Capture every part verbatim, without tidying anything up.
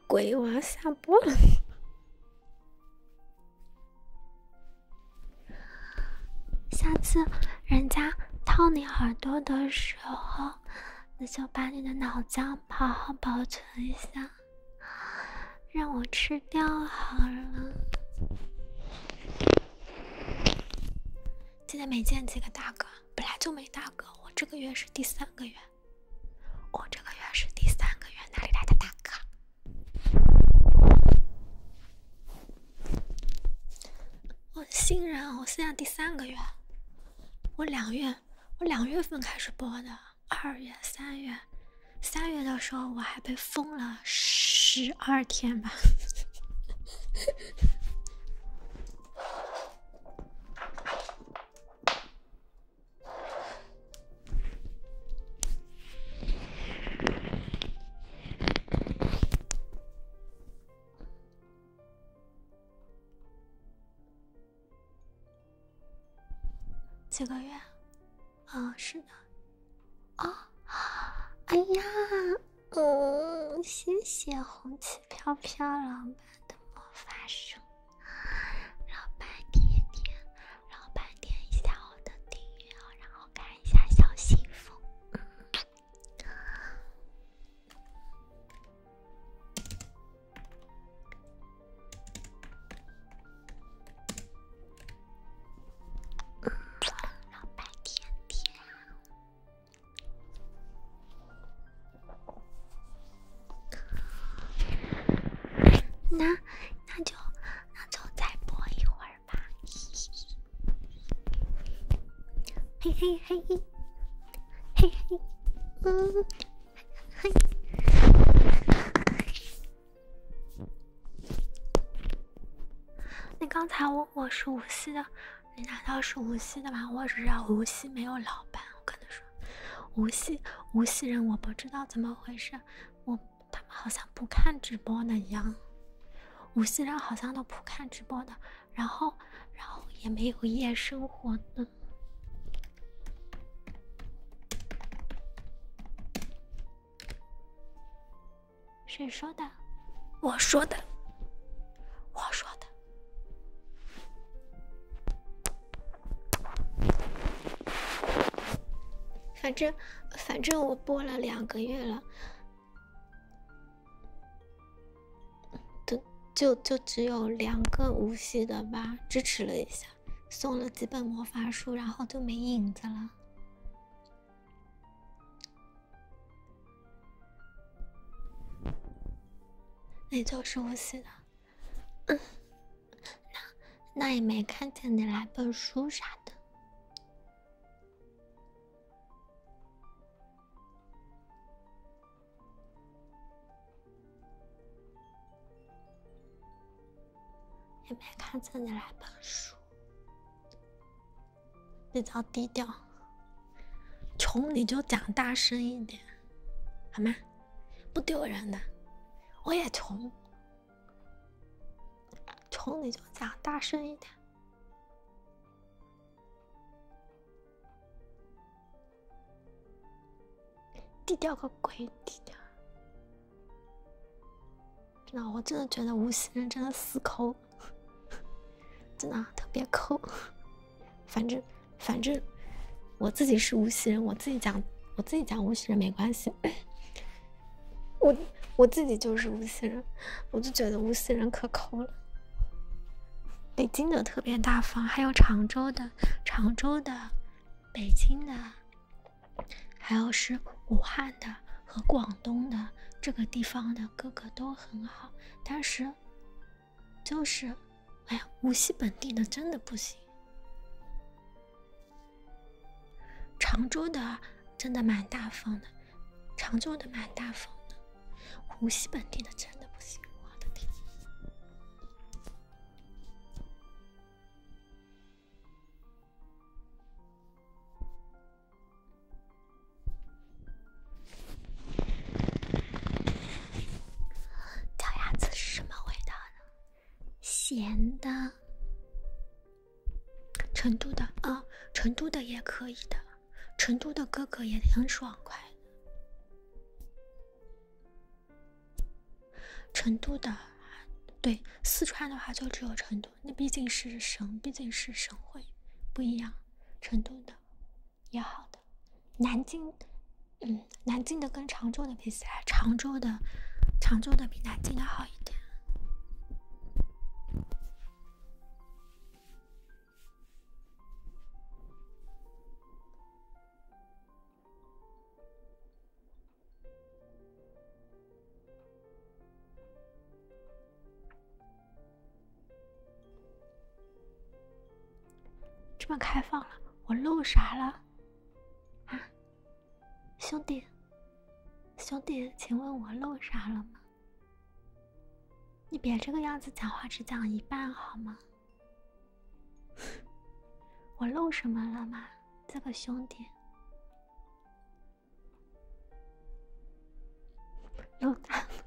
鬼，我要下播了。下次人家掏你耳朵的时候，那就把你的脑浆好好保存一下，让我吃掉好了。今天没见几个大哥，本来就没大哥，我这个月是第三个月，我这个月是第三个月，哪里来的大哥？我新人，我现在第三个月，我两月，我两月份开始播的，二月、三月，三月的时候我还被封了十二天吧。几个月？啊、哦，是的。啊、哦，哎呀，嗯，谢谢红旗飘飘老板的魔法书，老板点点，老板点一下我的订阅哦，然后看一下小幸福。那那就那就再播一会儿吧，嘿嘿嘿嘿嘿嘿，嗯嘿。你刚才问我是无锡的，你难道是无锡的吗？我只知道无锡没有老板，我跟他说，无锡无锡人我不知道怎么回事，我他们好像不看直播的一样。无锡人好像都不看直播的，然后，然后也没有夜生活的。谁说的？我说的，我说的。反正，反正我播了两个月了。就就只有两个无锡的吧，支持了一下，送了几本魔法书，然后就没影子了。那就是无锡的，嗯，那那也没看见你来本书啥的。也没看见你来本书，比较低调。穷你就讲大声一点，好吗？不丢人的。我也穷，穷你就讲大声一点。低调个鬼，低调！真的，我真的觉得无锡人真的死抠。真的特别抠，反正反正我自己是无锡人，我自己讲我自己讲无锡人没关系，我我自己就是无锡人，我就觉得无锡人可抠了。北京的特别大方，还有常州的、常州的、北京的，还有是武汉的和广东的这个地方的哥哥都很好，但是就是。哎呀，无锡本地的真的不行，常州的真的蛮大方的，常州的蛮大方的，无锡本地的真的不行，我的天！脚丫子是什么味道的？咸的。成都的啊、哦，成都的也可以的，成都的哥哥也很爽快的。 成都的，对，四川的话就只有成都，那毕竟是省，毕竟是省会，不一样。成都的也好的，南京，嗯，南京的跟常州的比起来，常州的，常州的比南京的好一点。这么开放了，我漏啥了？啊，兄弟，兄弟，请问我漏啥了吗？你别这个样子讲话，只讲一半好吗？我漏什么了吗？这个兄弟，漏大了。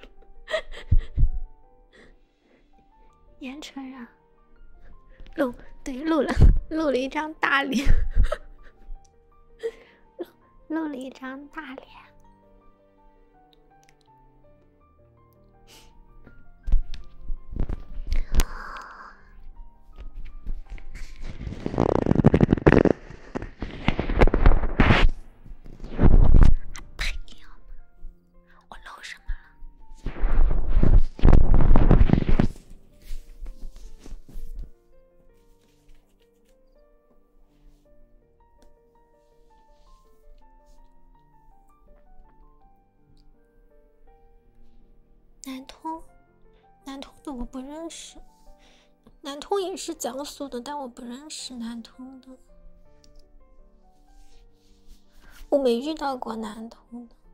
严承让，漏对漏了，漏了一张大脸，漏了一张大脸。呸！我漏什么了？南通，南通的我不认识。南通也是江苏的，但我不认识南通的。我没遇到过南通的。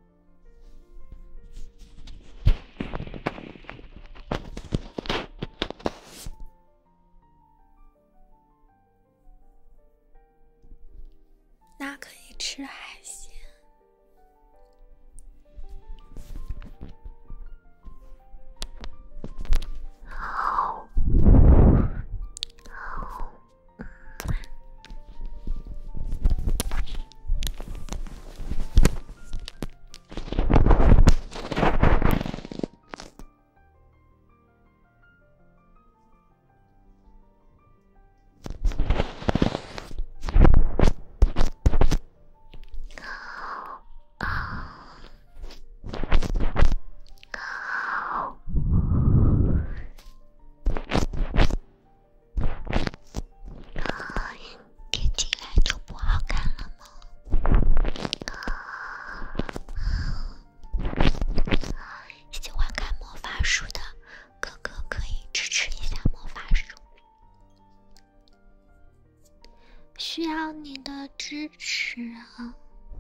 那可以吃海鲜。需要你的支持啊！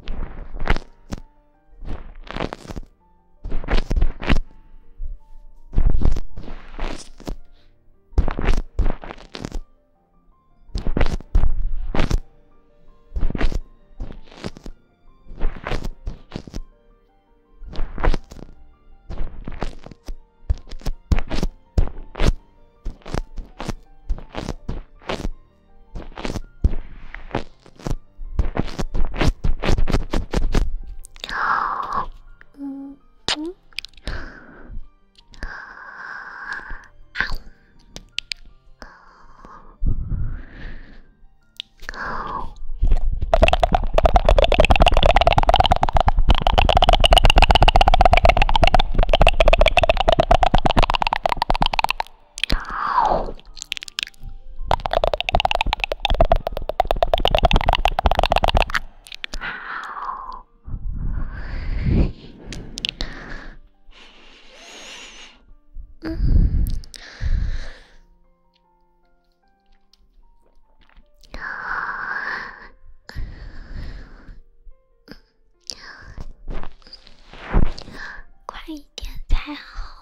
快一点才好，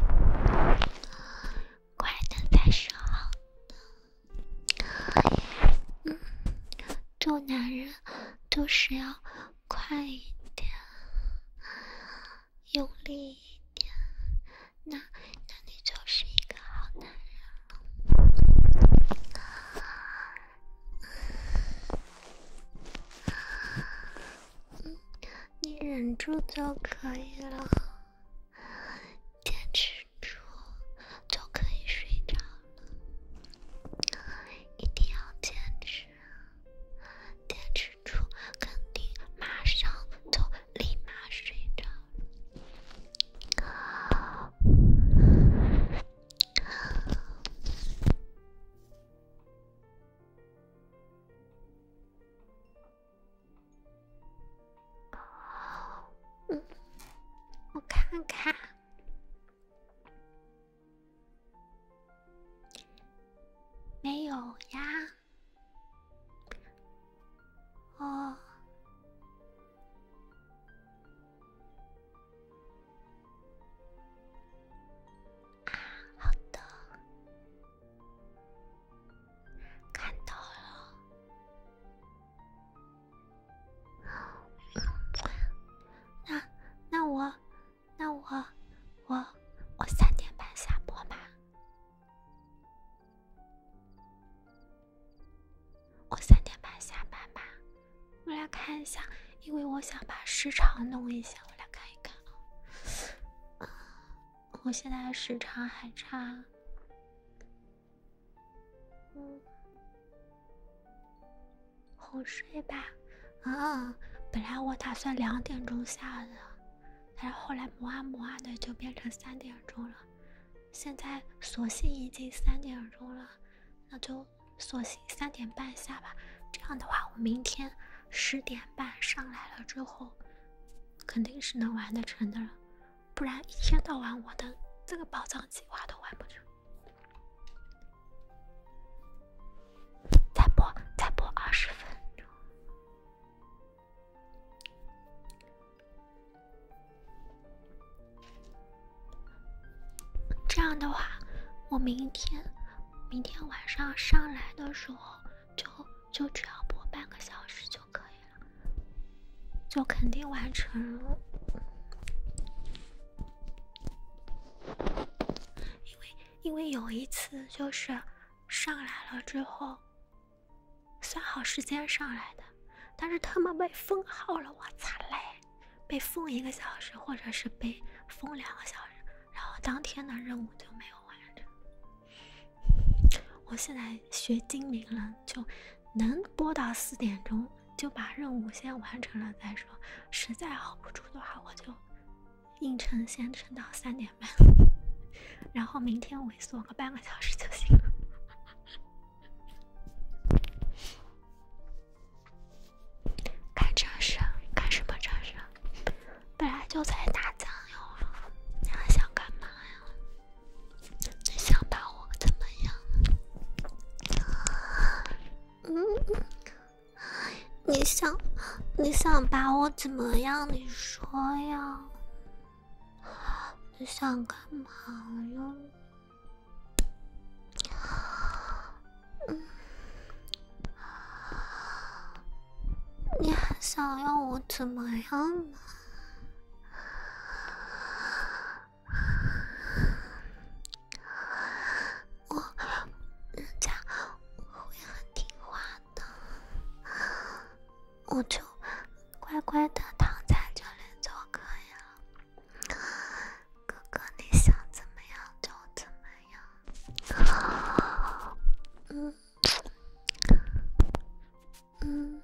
快的才是好的。嗯，做男人都是要快一点，用力一点，那那你就是一个好男人了。嗯，你忍住就可以了。坚持来看一下，因为我想把时长弄一下，我来看一看啊。我现在时长还差，嗯，哄睡吧。啊，本来我打算两点钟下的，但是后来磨啊磨啊的就变成三点钟了。现在索性已经三点钟了，那就索性三点半下吧。这样的话，我明天十点半上来了之后，肯定是能完得成的了。不然一天到晚我的这个宝藏计划都完不成。再播，再播二十分钟。这样的话，我明天明天晚上上来的时候，就就只要播半个小时就可以了，就肯定完成了。因为因为有一次就是上来了之后，算好时间上来的，但是他们被封号了，我惨嘞！被封一个小时，或者是被封两个小时。然后当天的任务就没有完成。我现在学精明了，就能播到四点钟，就把任务先完成了再说。实在熬不住的话，我就硬撑，先撑到三点半，然后明天萎缩个半个小时就行了。看这事，看什么这事？本来就在打酱油了，你还想干嘛呀？你想把我怎么样？嗯，你想，你想把我怎么样？你说呀。你想干嘛呀？嗯，你还想要我怎么样呢？我，人家会很听话的，我就乖乖的躺在这里就可以了。哥哥，你想怎么样就怎么样。嗯嗯。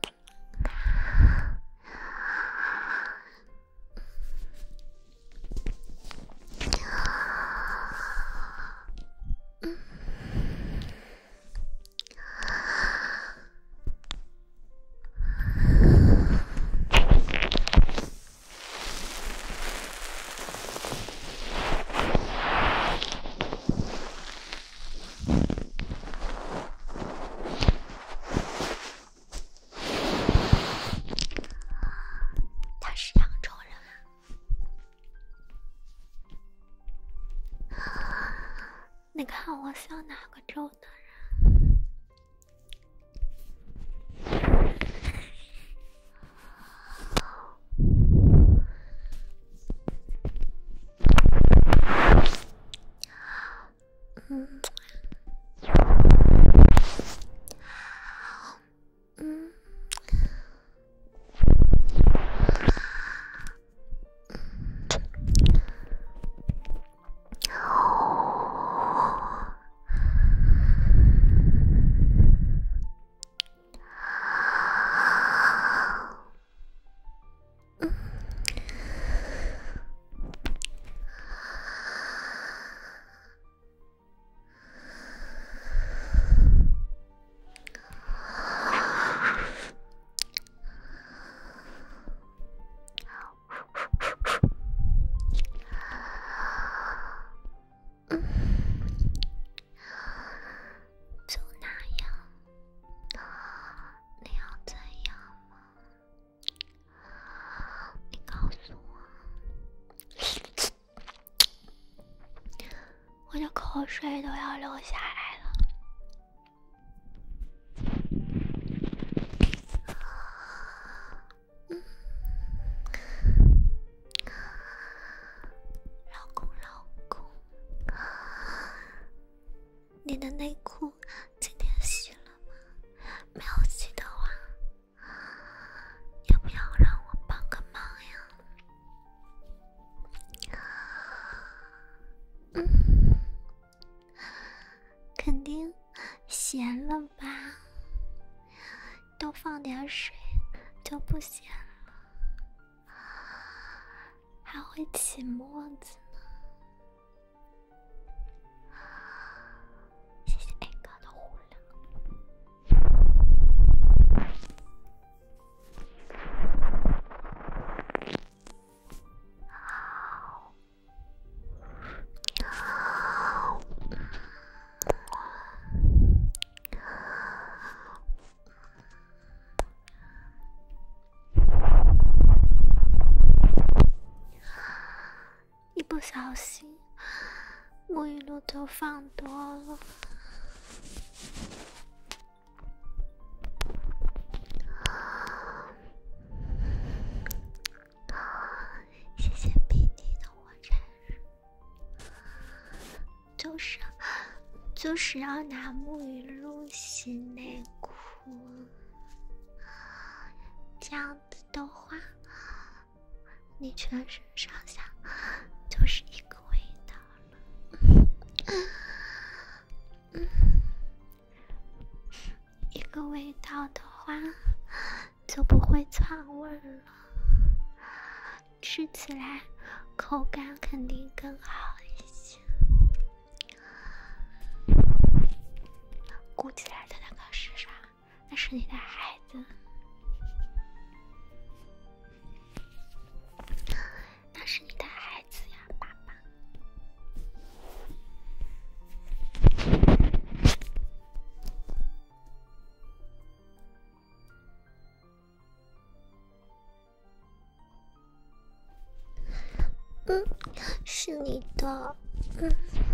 他是扬州人啊，你看我像哪个州的人？嗯嗯。就那样，你要怎样吗？你告诉我，我的口水都要流下来了。嗯，老公，老公。你的内裤今天洗了吗？没有洗的话， 多放点水就不咸了，还会起沫子呢。谢谢 A 哥的护粮。一不小心，沐浴露就放多了。谢谢 B D 的火柴人，就是就是要拿沐浴露洗内裤，这样子的话，你全身上下就是一个味道了。一个味道的话，就不会窜味了，吃起来口感肯定更好一些。鼓起来的那个是啥？那是你的孩子。那是你的孩子呀，爸爸。嗯，是你的，嗯，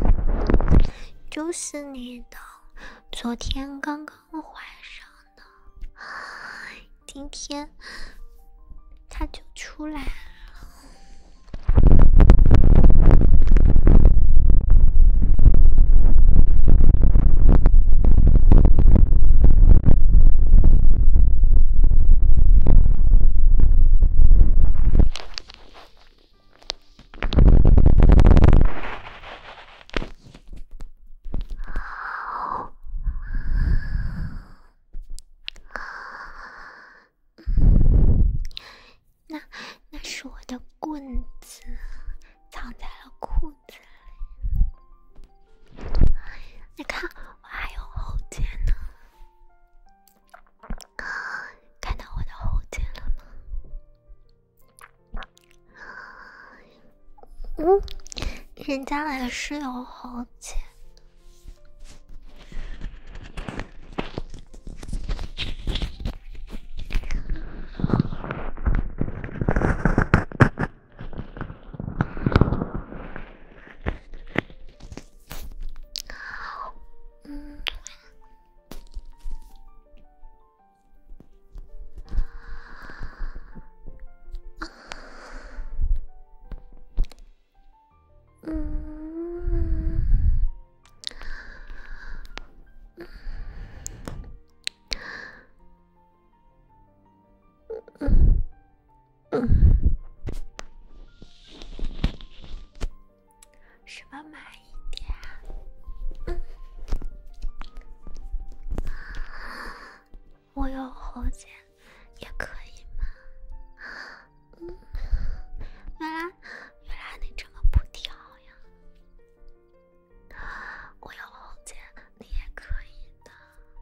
就是你的。昨天刚刚怀上的，今天他就出来了。那那是我的棍子，藏在了裤子里。你看，我还有后肩呢，看到我的后肩了吗？嗯，人家也是有后肩。嗯，嗯嗯，什么慢一点？嗯，我有后肩也可以吗？嗯，原来原来你这么不挑呀！我有后肩，你也可以的。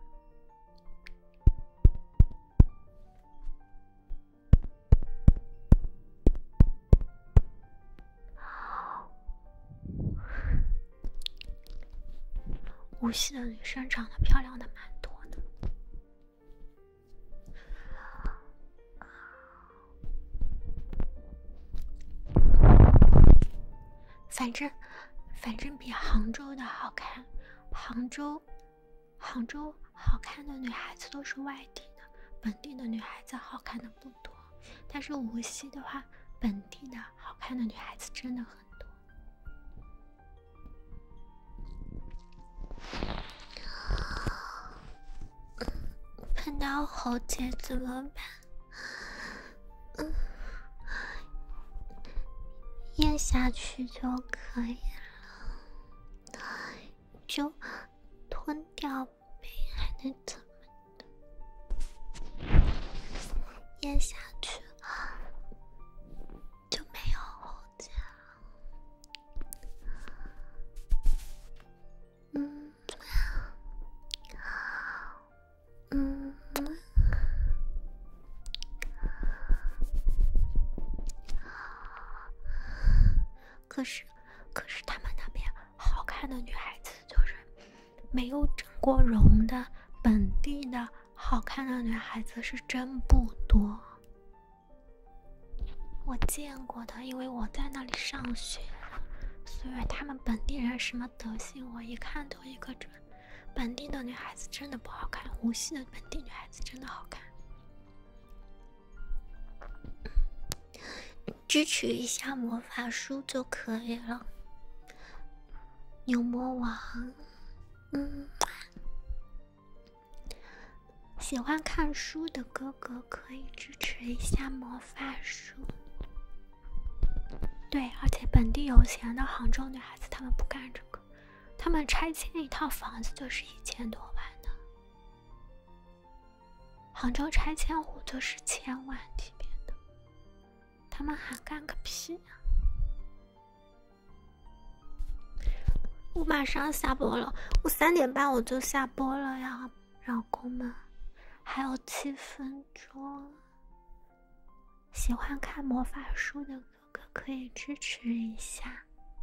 无锡的女生长得漂亮的蛮多的。反正反正比杭州的好看，杭州杭州好看的女孩子都是外地的，本地的女孩子好看的不多。但是无锡的话，本地的好看的女孩子真的很多。碰到喉结怎么办？嗯，咽下去就可以了，就吞掉呗，还能怎么的？ 咽下去就没有后劲了。嗯嗯，可是可是他们那边好看的女孩子就是没有整过容的本地的好看的女孩子是真不多，我见过的，因为我在那里上学，所以他们本地人什么德行我一看都一个准。本地的女孩子真的不好看，无锡的本地女孩子真的好看。支持一下魔法书就可以了。牛魔王，嗯，喜欢看书的哥哥可以支持一下魔法书。对，而且本地有钱的杭州女孩子，她们不干这个，她们拆迁一套房子就是一千多万的。杭州拆迁户就是千万级别的，他们还干个屁啊！我马上下播了，我三点半我就下播了呀，老公们，还有七分钟。喜欢看魔法书的哥哥可以支持一下。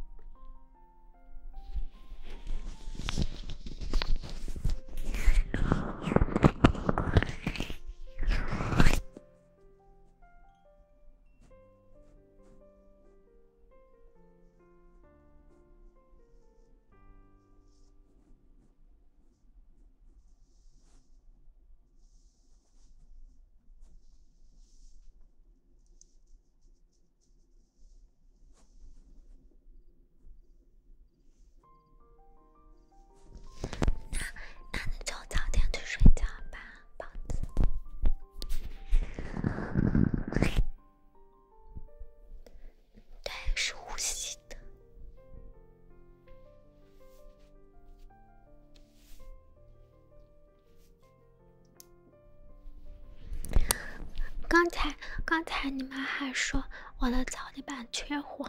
刚才刚才你们还说我的脚底板缺黄，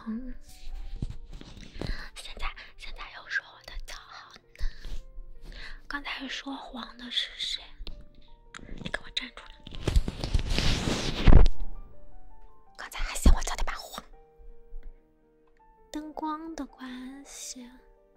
现在现在又说我的脚好嫩。刚才说黄的是谁？你给我站出来！刚才还嫌我脚底板黄，灯光的关系。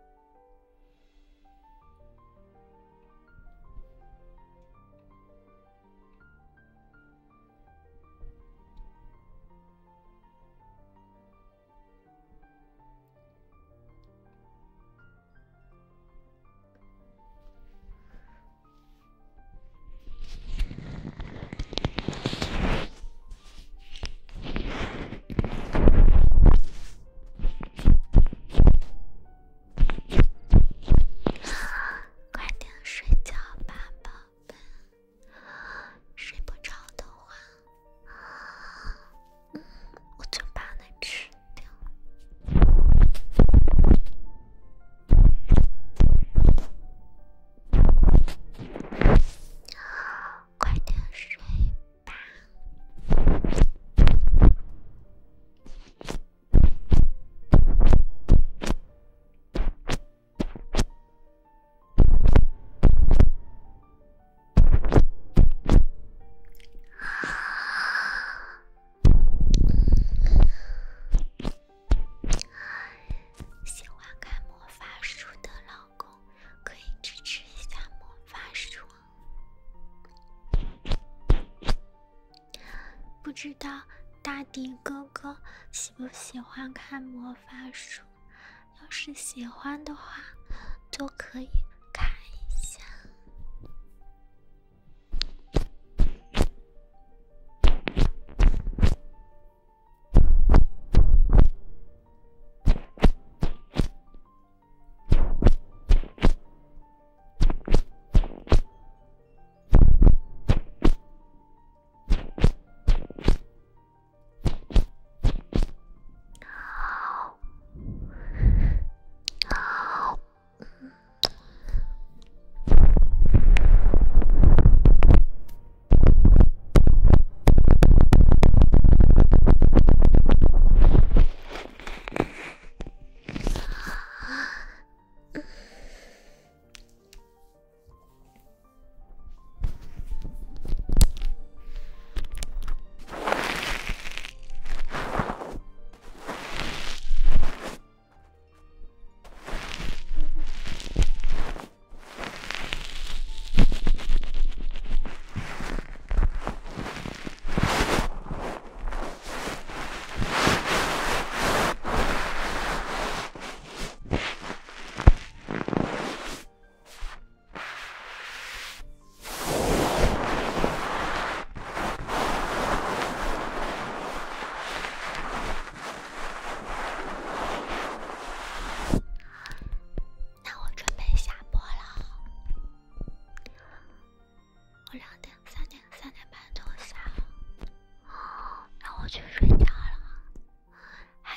不知道大迪哥哥喜不喜欢看魔法书？要是喜欢的话，就可以看一下。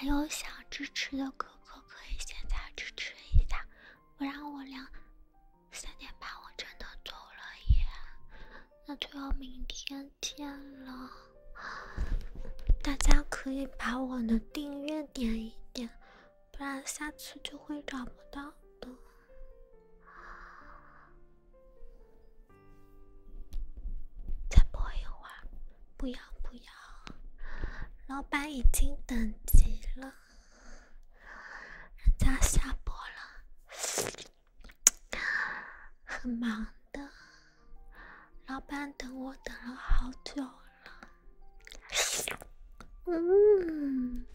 还有想支持的哥哥可以现在支持一下，不然我两三点半我真的走了耶，那就要明天见了。大家可以把我的订阅点一点，不然下次就会找不到的。再播一会儿，不要不要，老板已经等急了，人家下播了，很忙的，老板等我等了好久了。嗯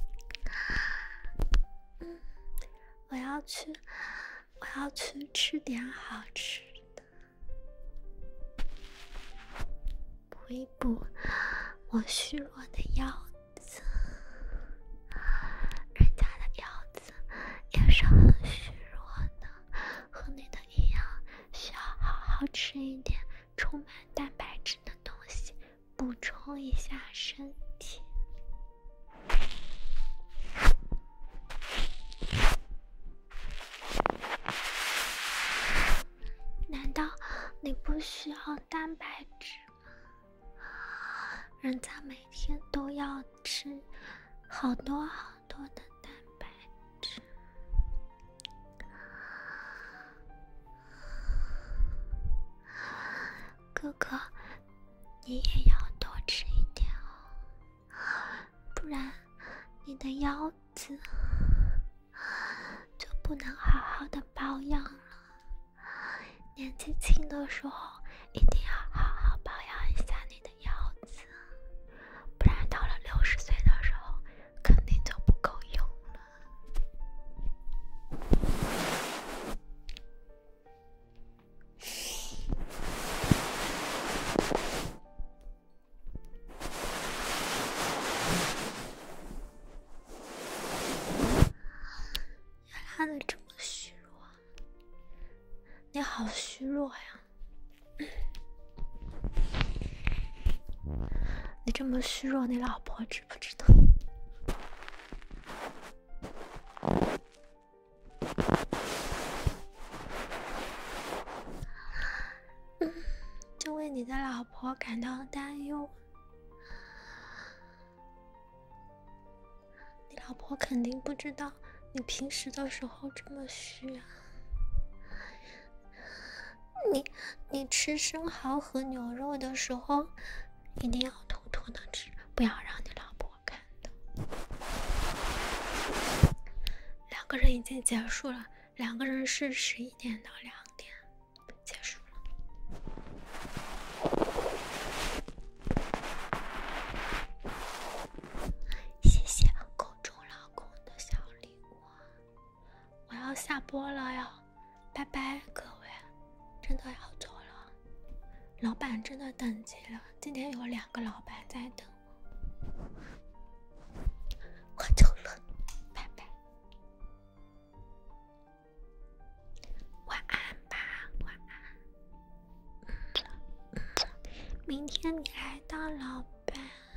嗯，我要去，我要去吃点好吃的，补一补我虚弱的腰子。人家的腰子也是很虚弱的，和你的一样，需要好好吃一点充满蛋白质的东西，补充一下身体。难道你不需要蛋白质吗？人家每天都要吃好多好多的蛋白质。哥哥，你也要多吃一点哦，不然你的腰子就不能好好的保养了。年纪轻的时候一定要好好保养一下你的腰子，不然到了六十岁的时候肯定就不够用了。原来你这么虚弱，你好虚弱呀！你这么虚弱，你老婆知不知道？嗯，就为你的老婆感到担忧。你老婆肯定不知道你平时的时候这么虚啊。你你吃生蚝和牛肉的时候一定要偷偷的吃，不要让你老婆看到。两个人已经结束了，两个人是十一点到两点结束了。谢谢公主老公的小礼物，我要下播了哟，拜拜各位。真的要走了，老板真的等急了，今天有两个老板在等我，我走了，拜拜，晚安吧，晚安。明天你来当老板。